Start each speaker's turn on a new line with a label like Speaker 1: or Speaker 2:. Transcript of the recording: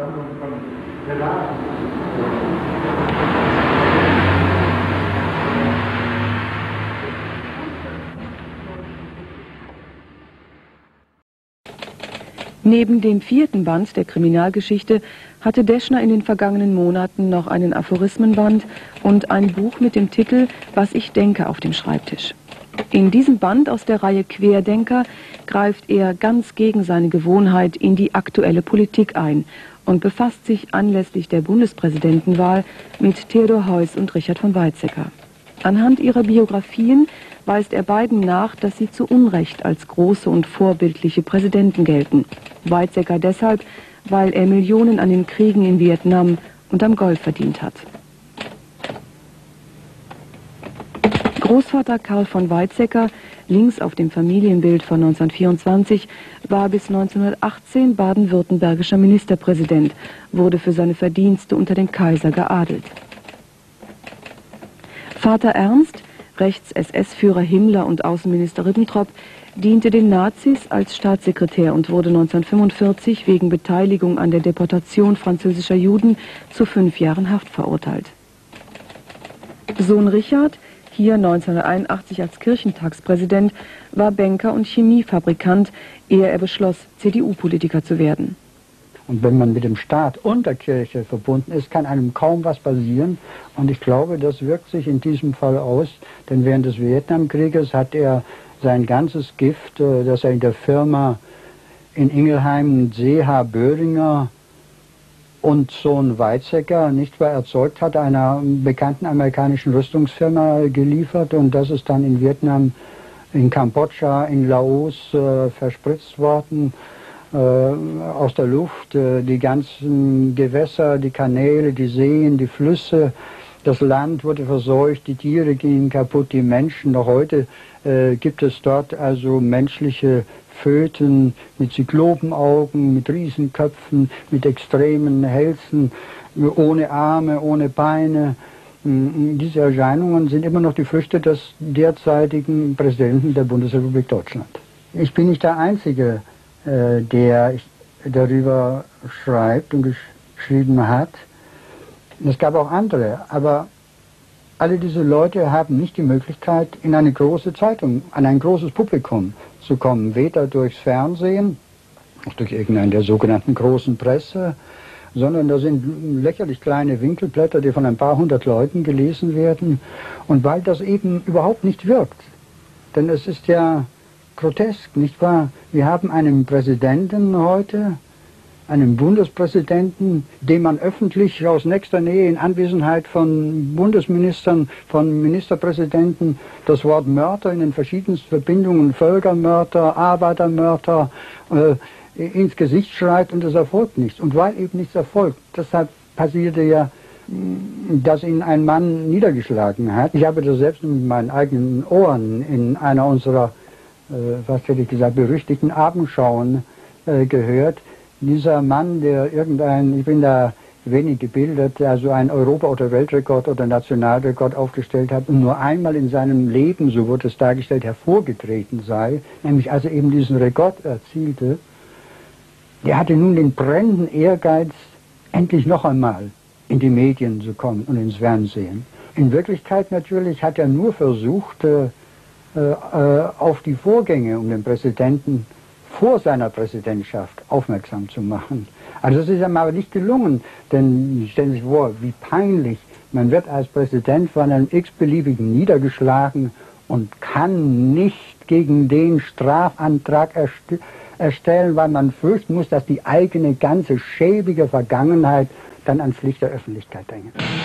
Speaker 1: Sammlung von Relaten.
Speaker 2: Neben dem 4. Band der Kriminalgeschichte hatte Deschner in den vergangenen Monaten noch einen Aphorismenband und ein Buch mit dem Titel »Was ich denke« auf dem Schreibtisch. In diesem Band aus der Reihe Querdenker greift er ganz gegen seine Gewohnheit in die aktuelle Politik ein und befasst sich anlässlich der Bundespräsidentenwahl mit Theodor Heuss und Richard von Weizsäcker. Anhand ihrer Biografien weist er beiden nach, dass sie zu Unrecht als große und vorbildliche Präsidenten gelten. Weizsäcker deshalb, weil er Millionen an den Kriegen in Vietnam und am Golf verdient hat. Großvater Karl von Weizsäcker, links auf dem Familienbild von 1924, war bis 1918 baden-württembergischer Ministerpräsident, wurde für seine Verdienste unter dem Kaiser geadelt. Vater Ernst, Rechts-SS-Führer Himmler und Außenminister Ribbentrop, diente den Nazis als Staatssekretär und wurde 1945 wegen Beteiligung an der Deportation französischer Juden zu 5 Jahren Haft verurteilt. Sohn Richard, hier 1981 als Kirchentagspräsident, war Banker und Chemiefabrikant, ehe er beschloss, CDU-Politiker zu werden.
Speaker 1: Und wenn man mit dem Staat und der Kirche verbunden ist, kann einem kaum was passieren. Und ich glaube, das wirkt sich in diesem Fall aus, denn während des Vietnamkrieges hat er sein ganzes Gift, das er in der Firma in Ingelheim C.H. Böhringer und Sohn Weizsäcker nicht wahr erzeugt hat, einer bekannten amerikanischen Rüstungsfirma geliefert, und das ist dann in Vietnam, in Kambodscha, in Laos verspritzt worden. Aus der Luft, die ganzen Gewässer, die Kanäle, die Seen, die Flüsse, das Land wurde verseucht, die Tiere gingen kaputt, die Menschen. Noch heute gibt es dort also menschliche Föten mit Zyklopenaugen, mit Riesenköpfen, mit extremen Hälsen, ohne Arme, ohne Beine. Diese Erscheinungen sind immer noch die Früchte des derzeitigen Präsidenten der Bundesrepublik Deutschland. Ich bin nicht der Einzige, der darüber schreibt und geschrieben hat. Es gab auch andere, aber alle diese Leute haben nicht die Möglichkeit, in eine große Zeitung, an ein großes Publikum zu kommen, weder durchs Fernsehen, noch durch irgendeine der sogenannten großen Presse, sondern da sind lächerlich kleine Winkelblätter, die von ein paar hundert Leuten gelesen werden, und weil das eben überhaupt nicht wirkt, denn es ist ja grotesk, nicht wahr? Wir haben einen Präsidenten heute, einen Bundespräsidenten, dem man öffentlich aus nächster Nähe in Anwesenheit von Bundesministern, von Ministerpräsidenten das Wort Mörder in den verschiedensten Verbindungen, Völkermörder, Arbeitermörder, ins Gesicht schreit, und es erfolgt nichts. Und weil eben nichts erfolgt, deshalb passierte ja, dass ihn ein Mann niedergeschlagen hat. Ich habe das selbst mit meinen eigenen Ohren in einer unserer was hätte ich gesagt, berüchtigten Abendschauen gehört. Dieser Mann, der ich bin da wenig gebildet, also einen Europa- oder Weltrekord oder Nationalrekord aufgestellt hat und nur einmal in seinem Leben, so wurde es dargestellt, hervorgetreten sei, nämlich als er eben diesen Rekord erzielte, der hatte nun den brennenden Ehrgeiz, endlich noch einmal in die Medien zu kommen und ins Fernsehen. In Wirklichkeit natürlich hat er nur versucht, auf die Vorgänge um den Präsidenten vor seiner Präsidentschaft aufmerksam zu machen. Also das ist ihm aber nicht gelungen, denn stellen Sie sich vor, wie peinlich, man wird als Präsident von einem x-beliebigen niedergeschlagen und kann nicht gegen den Strafantrag erstellen, weil man fürchten muss, dass die eigene ganze schäbige Vergangenheit dann ans Licht der Öffentlichkeit drängt.